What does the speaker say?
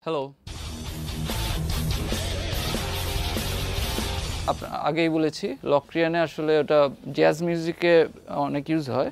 Hello. আগেই বলেছি লক্রিয়ানে আসলে ওটা জ্যাজ মিউজিকে অনেক ইউজ হয়।